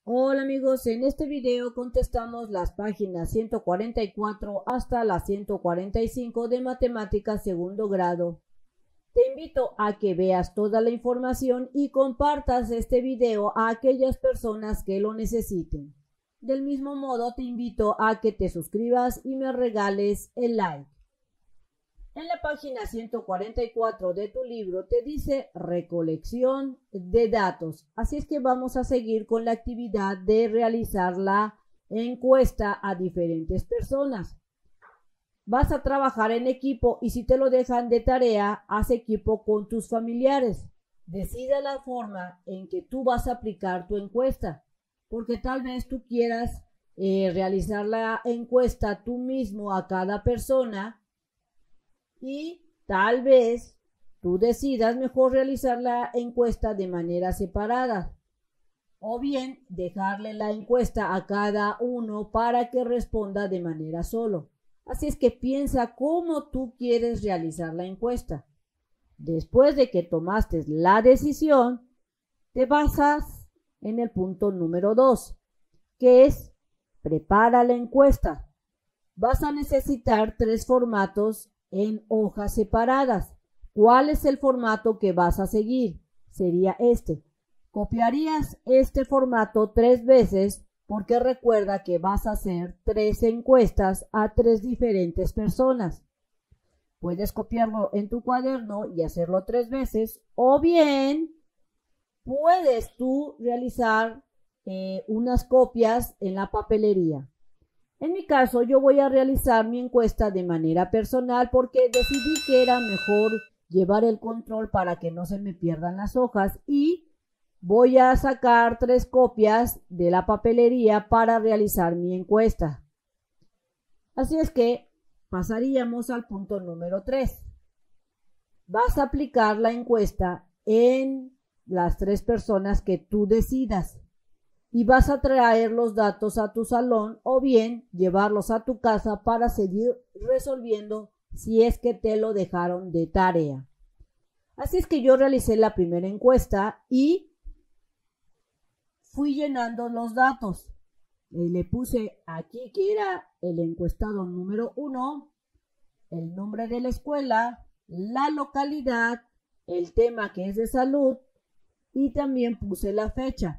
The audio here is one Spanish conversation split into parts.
Hola amigos, en este video contestamos las páginas 144 hasta la 145 de Matemáticas segundo grado. Te invito a que veas toda la información y compartas este video a aquellas personas que lo necesiten. Del mismo modo te invito a que te suscribas y me regales el like. En la página 144 de tu libro te dice recolección de datos. Así es que vamos a seguir con la actividad de realizar la encuesta a diferentes personas. Vas a trabajar en equipo y si te lo dejan de tarea, haz equipo con tus familiares. Decida la forma en que tú vas a aplicar tu encuesta, porque tal vez tú quieras realizar la encuesta tú mismo a cada persona y tal vez tú decidas mejor realizar la encuesta de manera separada o bien dejarle la encuesta a cada uno para que responda de manera solo. Así es que piensa cómo tú quieres realizar la encuesta. Después de que tomaste la decisión, te basas en el punto número 2, que es prepara la encuesta. Vas a necesitar 3 formatos en hojas separadas. ¿Cuál es el formato que vas a seguir? Sería este. Copiarías este formato 3 veces porque recuerda que vas a hacer 3 encuestas a 3 diferentes personas. Puedes copiarlo en tu cuaderno y hacerlo 3 veces o bien puedes tú realizar unas copias en la papelería. En mi caso, yo voy a realizar mi encuesta de manera personal porque decidí que era mejor llevar el control para que no se me pierdan las hojas y voy a sacar 3 copias de la papelería para realizar mi encuesta. Así es que pasaríamos al punto número 3. Vas a aplicar la encuesta en las 3 personas que tú decidas. Y vas a traer los datos a tu salón o bien llevarlos a tu casa para seguir resolviendo si es que te lo dejaron de tarea. Así es que yo realicé la primera encuesta y fui llenando los datos. Le puse aquí que era el encuestado número 1, el nombre de la escuela, la localidad, el tema que es de salud y también puse la fecha.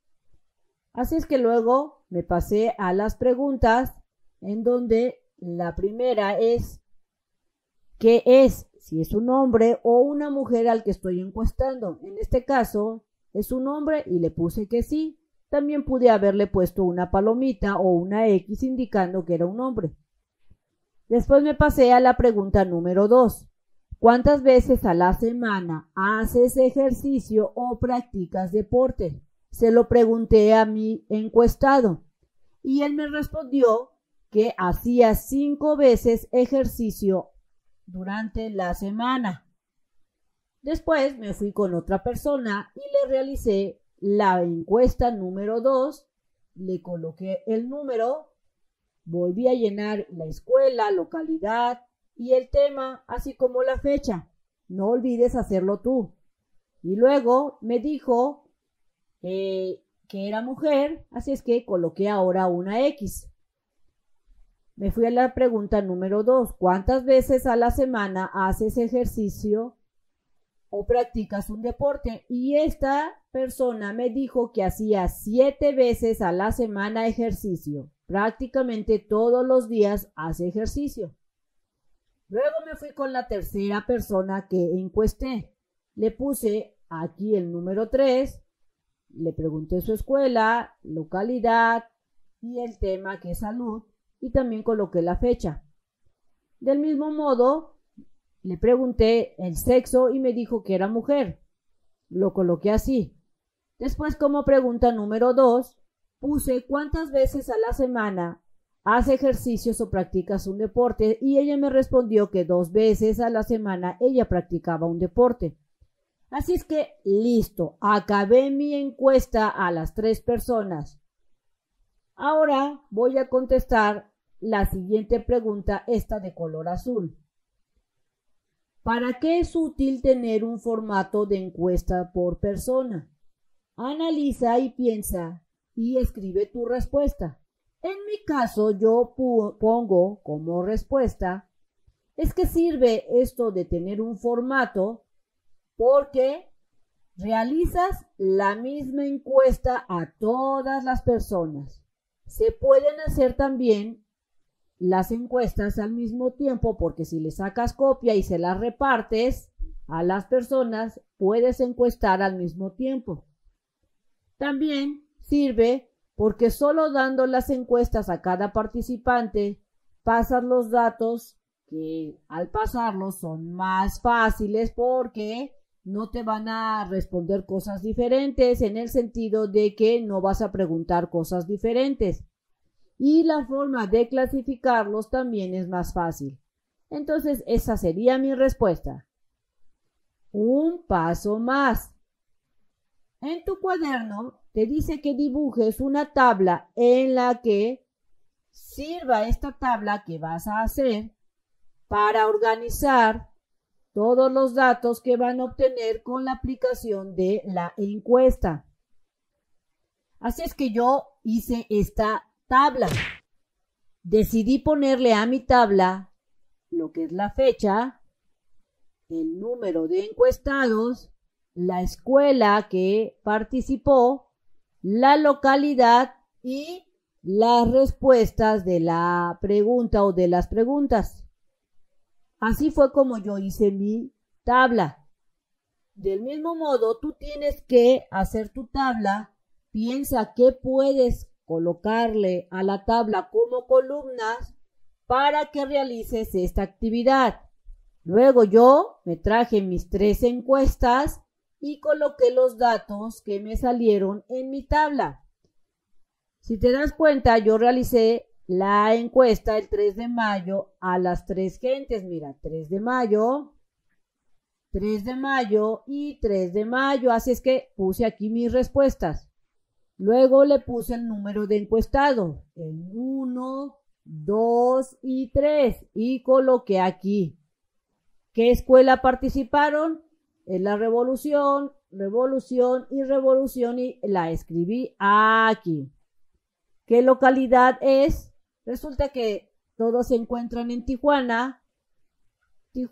Así es que luego me pasé a las preguntas en donde la primera es ¿qué es? Si es un hombre o una mujer al que estoy encuestando. En este caso es un hombre y le puse que sí. También pude haberle puesto una palomita o una X indicando que era un hombre. Después me pasé a la pregunta número 2. ¿Cuántas veces a la semana haces ejercicio o practicas deporte? Se lo pregunté a mi encuestado y él me respondió que hacía 5 veces ejercicio durante la semana. Después me fui con otra persona y le realicé la encuesta número 2, le coloqué el número, volví a llenar la escuela, localidad y el tema, así como la fecha. No olvides hacerlo tú. Y luego me dijo que era mujer, así es que coloqué ahora una X. Me fui a la pregunta número 2. ¿Cuántas veces a la semana haces ejercicio o practicas un deporte? Y esta persona me dijo que hacía 7 veces a la semana ejercicio. Prácticamente todos los días hace ejercicio. Luego me fui con la tercera persona que encuesté. Le puse aquí el número 3. Le pregunté su escuela, localidad y el tema que es salud y también coloqué la fecha. Del mismo modo, le pregunté el sexo y me dijo que era mujer. Lo coloqué así. Después, como pregunta número 2, puse cuántas veces a la semana hace ejercicios o practicas un deporte y ella me respondió que 2 veces a la semana ella practicaba un deporte. Así es que, listo, acabé mi encuesta a las 3 personas. Ahora voy a contestar la siguiente pregunta, esta de color azul. ¿Para qué es útil tener un formato de encuesta por persona? Analiza y piensa y escribe tu respuesta. En mi caso, yo pongo como respuesta, es que sirve esto de tener un formato porque realizas la misma encuesta a todas las personas. Se pueden hacer también las encuestas al mismo tiempo porque si le sacas copia y se las repartes a las personas, puedes encuestar al mismo tiempo. También sirve porque solo dando las encuestas a cada participante, pasas los datos que al pasarlos son más fáciles porque no te van a responder cosas diferentes en el sentido de que no vas a preguntar cosas diferentes. Y la forma de clasificarlos también es más fácil. Entonces, esa sería mi respuesta. Un paso más. En tu cuaderno te dice que dibujes una tabla en la que sirva esta tabla que vas a hacer para organizar todos los datos que van a obtener con la aplicación de la encuesta. Así es que yo hice esta tabla. Decidí ponerle a mi tabla lo que es la fecha, el número de encuestados, la escuela que participó, la localidad y las respuestas de la pregunta o de las preguntas. Así fue como yo hice mi tabla. Del mismo modo, tú tienes que hacer tu tabla. Piensa qué puedes colocarle a la tabla como columnas para que realices esta actividad. Luego yo me traje mis 3 encuestas y coloqué los datos que me salieron en mi tabla. Si te das cuenta, yo realicé la encuesta el 3 de mayo a las 3 gentes. Mira, 3 de mayo, 3 de mayo y 3 de mayo. Así es que puse aquí mis respuestas. Luego le puse el número de encuestado, el 1, 2 y 3. Y coloqué aquí. ¿Qué escuela participaron? En la revolución, revolución y revolución. Y la escribí aquí. ¿Qué localidad es? Resulta que todos se encuentran en Tijuana y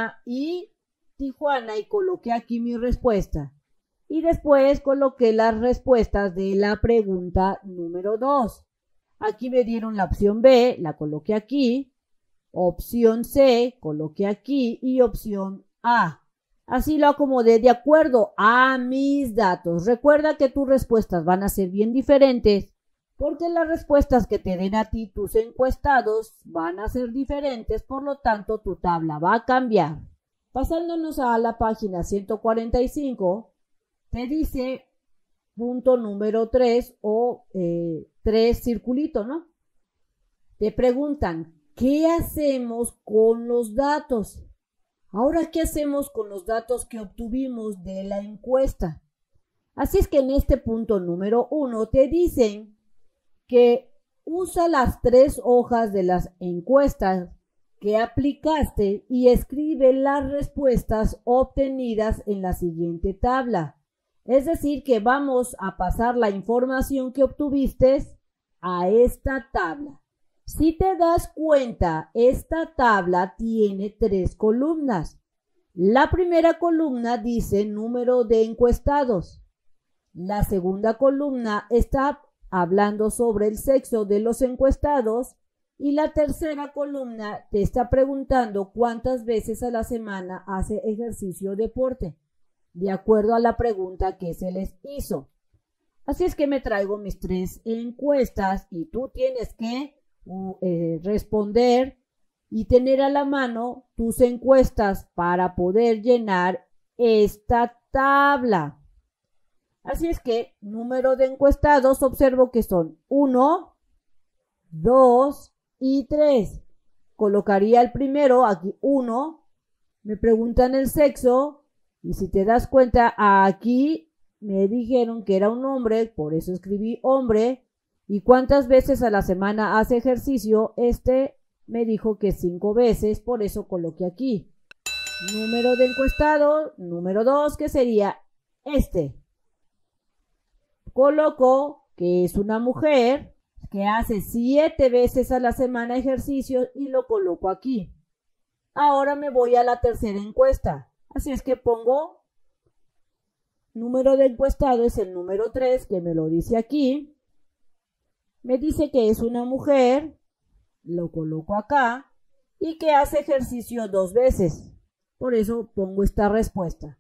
coloqué aquí mi respuesta. Y después coloqué las respuestas de la pregunta número 2. Aquí me dieron la opción B, la coloqué aquí, opción C, coloqué aquí y opción A. Así lo acomodé de acuerdo a mis datos. Recuerda que tus respuestas van a ser bien diferentes porque las respuestas que te den a ti tus encuestados van a ser diferentes, por lo tanto tu tabla va a cambiar. Pasándonos a la página 145, te dice punto número 3 o 3 circulito, ¿no? Te preguntan, ¿qué hacemos con los datos? Ahora, ¿qué hacemos con los datos que obtuvimos de la encuesta? Así es que en este punto número 1 te dicen que usa las 3 hojas de las encuestas que aplicaste y escribe las respuestas obtenidas en la siguiente tabla. Es decir, que vamos a pasar la información que obtuviste a esta tabla. Si te das cuenta, esta tabla tiene 3 columnas. La primera columna dice número de encuestados. La segunda columna está hablando sobre el sexo de los encuestados y la tercera columna te está preguntando cuántas veces a la semana hace ejercicio o deporte, de acuerdo a la pregunta que se les hizo. Así es que me traigo mis 3 encuestas y tú tienes que responder y tener a la mano tus encuestas para poder llenar esta tabla. Así es que número de encuestados observo que son 1, 2 y 3. Colocaría el primero aquí 1. Me preguntan el sexo y si te das cuenta aquí me dijeron que era un hombre, por eso escribí hombre. ¿Y cuántas veces a la semana hace ejercicio? Me dijo que 5 veces, por eso coloqué aquí. Número de encuestado, número 2, que sería este. Coloco que es una mujer que hace 7 veces a la semana ejercicio y lo coloco aquí. Ahora me voy a la tercera encuesta. Así es que pongo número de encuestado es el número 3, que me lo dice aquí. Me dice que es una mujer, lo coloco acá, y que hace ejercicio 2 veces. Por eso pongo esta respuesta.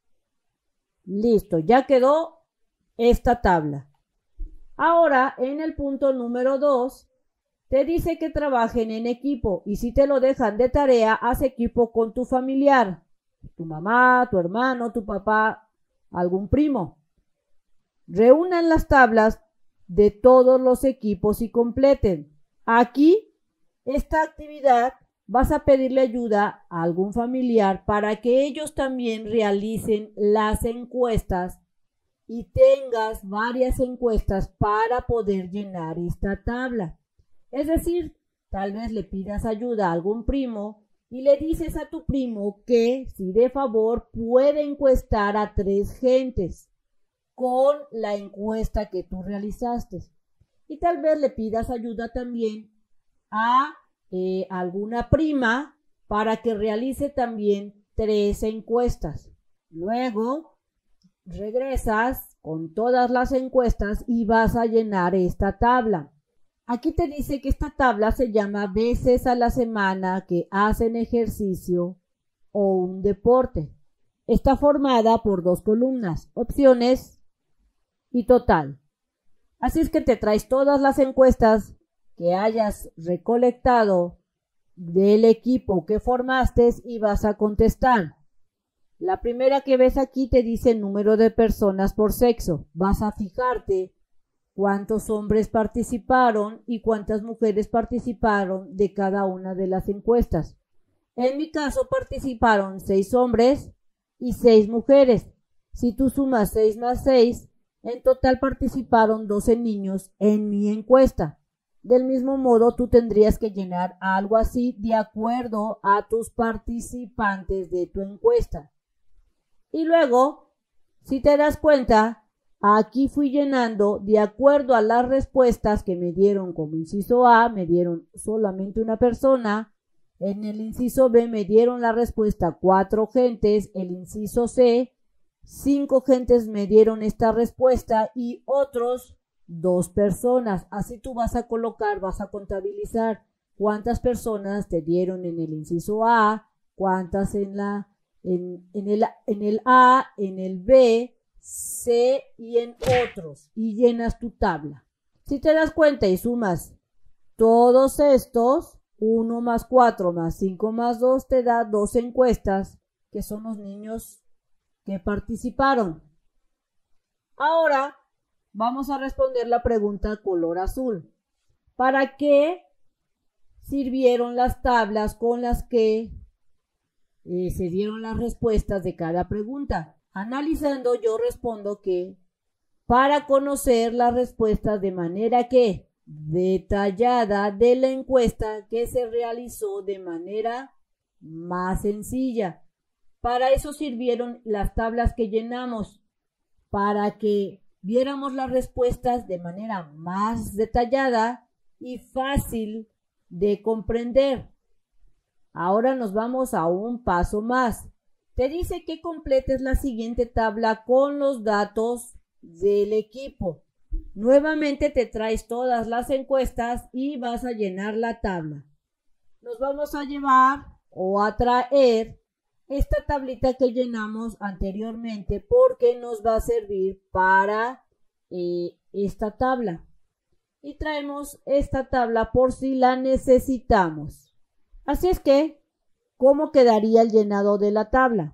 Listo, ya quedó esta tabla. Ahora, en el punto número 2, te dice que trabajen en equipo y si te lo dejan de tarea, haz equipo con tu familiar, tu mamá, tu hermano, tu papá, algún primo. Reúnan las tablas de todos los equipos y completen. Aquí, esta actividad, vas a pedirle ayuda a algún familiar para que ellos también realicen las encuestas y tengas varias encuestas para poder llenar esta tabla. Es decir, tal vez le pidas ayuda a algún primo y le dices a tu primo que, si de favor, puede encuestar a 3 gentes con la encuesta que tú realizaste. Y tal vez le pidas ayuda también a alguna prima para que realice también 3 encuestas. Luego regresas con todas las encuestas y vas a llenar esta tabla. Aquí te dice que esta tabla se llama veces a la semana que hacen ejercicio o un deporte. Está formada por 2 columnas, opciones y total. Así es que te traes todas las encuestas que hayas recolectado del equipo que formaste y vas a contestar. La primera que ves aquí te dice el número de personas por sexo. Vas a fijarte cuántos hombres participaron y cuántas mujeres participaron de cada una de las encuestas. En mi caso participaron 6 hombres y 6 mujeres. Si tú sumas 6 más 6, en total participaron 12 niños en mi encuesta. Del mismo modo, tú tendrías que llenar algo así de acuerdo a tus participantes de tu encuesta. Y luego, si te das cuenta, aquí fui llenando de acuerdo a las respuestas que me dieron como inciso A, me dieron solamente una persona. En el inciso B me dieron la respuesta 4 gentes, el inciso C, 5 gentes me dieron esta respuesta y otros 2 personas. Así tú vas a colocar, vas a contabilizar cuántas personas te dieron en el inciso A, cuántas en el A, en el B, C y en otros, y llenas tu tabla. Si te das cuenta y sumas todos estos, 1 más 4 más 5 más 2 te da 2 encuestas, que son los niños que participaron. Ahora vamos a responder la pregunta color azul. ¿Para qué sirvieron las tablas con las que se dieron las respuestas de cada pregunta? Analizando, yo respondo que para conocer las respuestas de manera que detallada de la encuesta que se realizó de manera más sencilla. Para eso sirvieron las tablas que llenamos, para que viéramos las respuestas de manera más detallada y fácil de comprender. Ahora nos vamos a un paso más. Te dice que completes la siguiente tabla con los datos del equipo. Nuevamente te traes todas las encuestas y vas a llenar la tabla. Nos vamos a llevar o a traer esta tablita que llenamos anteriormente porque nos va a servir para esta tabla. Y traemos esta tabla por si la necesitamos. Así es que, ¿cómo quedaría el llenado de la tabla?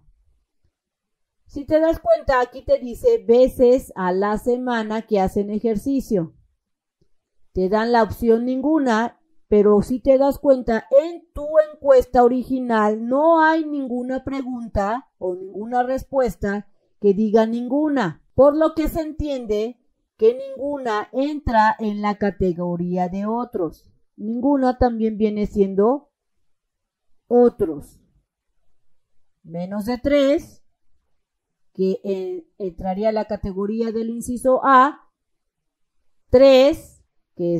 Si te das cuenta, aquí te dice veces a la semana que hacen ejercicio. Te dan la opción ninguna, pero si te das cuenta, en tu encuesta original no hay ninguna pregunta o ninguna respuesta que diga ninguna, por lo que se entiende que ninguna entra en la categoría de otros. Ninguna también viene siendo otros. Menos de 3, que entraría a la categoría del inciso A, 3, que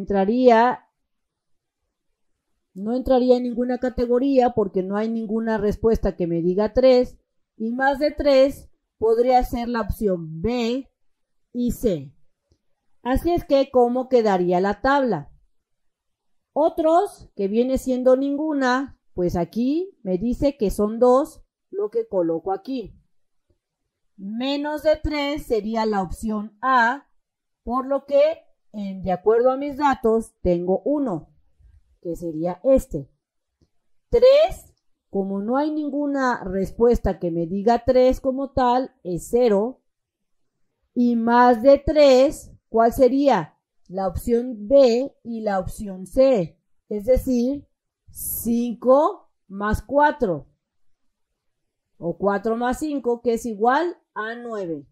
no entraría en ninguna categoría porque no hay ninguna respuesta que me diga 3, y más de 3 podría ser la opción B y C. Así es que, ¿cómo quedaría la tabla? Otros, que viene siendo ninguna, pues aquí me dice que son 2, lo que coloco aquí. Menos de 3 sería la opción A, por lo que, de acuerdo a mis datos, tengo 1, que sería este. 3, como no hay ninguna respuesta que me diga 3 como tal, es 0. Y más de 3, ¿cuál sería? La opción B y la opción C. Es decir, 5 más 4. O 4 más 5, que es igual a 9.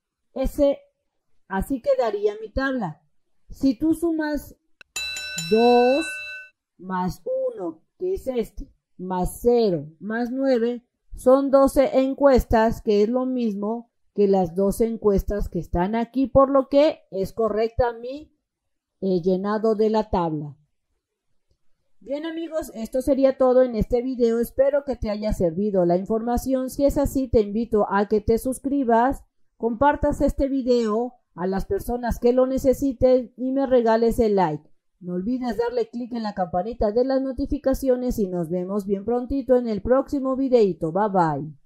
Así quedaría mi tabla. Si tú sumas 2 más 1, que es este, más 0, más 9, son 12 encuestas, que es lo mismo que las 12 encuestas que están aquí, por lo que es correcta mi llenado de la tabla. Bien amigos, esto sería todo en este video. Espero que te haya servido la información. Si es así, te invito a que te suscribas, compartas este video a las personas que lo necesiten y me regales el like. No olvides darle clic en la campanita de las notificaciones y nos vemos bien prontito en el próximo videito. Bye bye.